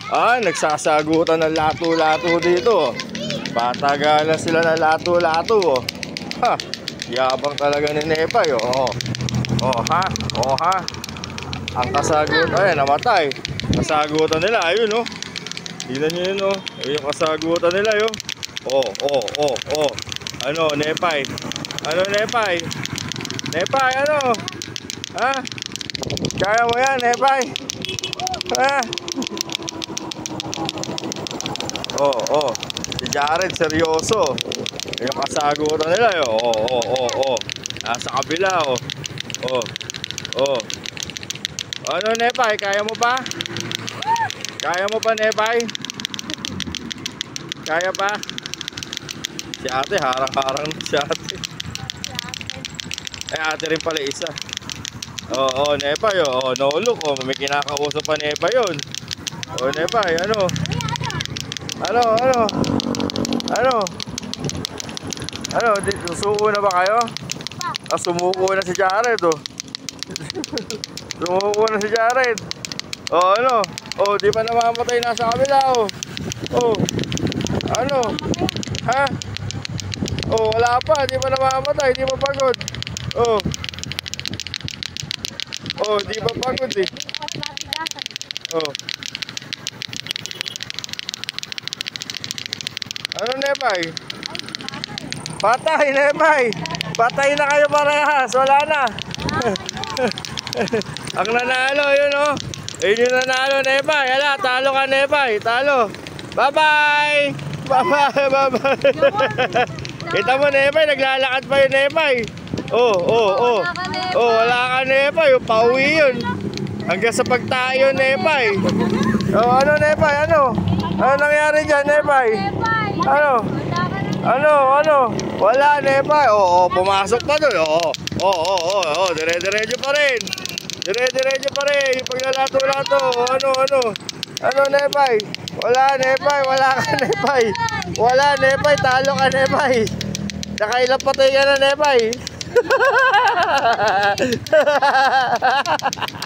Nagsasagutan ng lato-lato dito. Patagalan sila ng lato-lato. Ha, yabang talaga ni Nepay. Ha? Ang kasagutan, namatay. Kasagutan nila, ayun Tingnan nyo yun Ayun yung kasagutan nila yun. Ano, Nepay? Ano, Nepay? Nepay, ano? Ha? Kaya mo yan, Nepay? Ha? Si Jared, seryoso. Yung kasagutan nila yun. Nasa kabila, Ano, Nepay? Kaya mo pa? Kaya mo pa, Nepay? Kaya pa? Si ate, harang-harang si ate. Ate rin pala isa. Nepay, no look, may kinakausap pa Nepay yun. Nepay, ano? Susuko na ba kayo? Sumuko na si Jared, Sumuko na si Jared. Di pa namamatay, nasa kabila, Ano? Ha? Wala pa, di pa namamatay, di pa pagod. Di pa pagod eh. Ano, Nepay? Patay, Nepay. Patay na kayo parehas, wala na. Ang nanalo, yun Ayun yung nanalo, Nepay. Hala, talo ka, Nepay. Talo. Bye-bye. Kita mo, Nepay, naglalakad pa yung Nepay. Wala ka, Nepay. Pauwi yun. Hanggang sa pagtayo, Nepay. Ano, Nepay? Ano nangyari dyan, Nepay? Ano? Wala, Nepay. Pumasok pa doon. Dire-diretso pa rin. Dire-diretso pa rin. Yung paglalato-lato. Ano, Nepay? Wala, Nepay. Wala ka, Nepay. Wala, Nepay. Talo ka, Nepay. Nakailang patay ka na, Nepay.